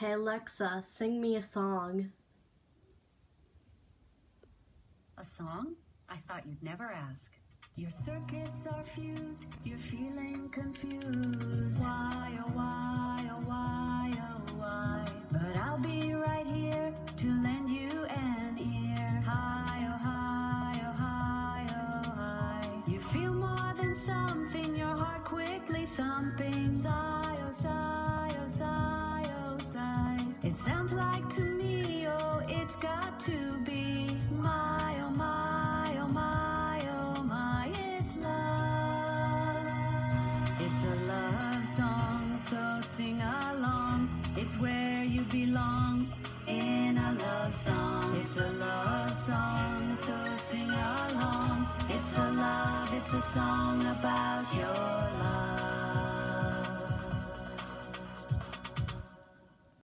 Hey Alexa, sing me a song. A song? I thought you'd never ask. Your circuits are fused, you're feeling confused. Why, oh why, oh why, oh why? But I'll be right here to lend you an ear. Hi, oh hi, oh hi, oh hi. You feel more than something, your heart quickly thumping. Sigh, oh sigh, oh sigh, oh sigh. It sounds like to me, oh it's got to be my, oh my, oh my, oh my, it's love. It's a love song, so sing along. It's where you belong, in a love song. It's a love song, so sing along. It's a song about your love.